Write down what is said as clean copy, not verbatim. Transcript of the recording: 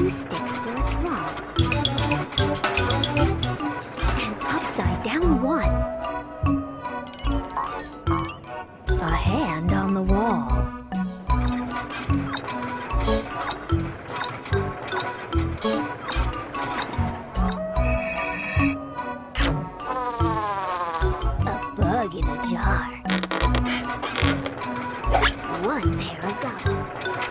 2 sticks for a drum. An upside down 1. A hand on the wall. A bug in a jar. 1 pair of goggles.